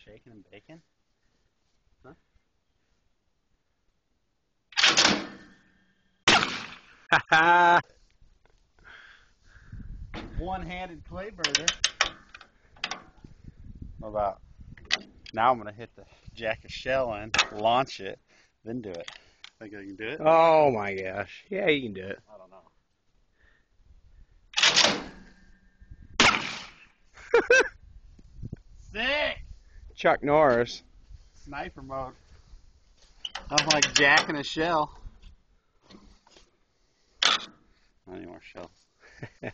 shaking and baking? Ha One-handed claybirder. What about now? I'm gonna hit the jack a shell in, launch it, then do it. Think I can do it? Oh my gosh. Yeah, you can do it. I don't know. Sick! Chuck Norris. Sniper mode. I'm like jacking a shell. Not any more shells.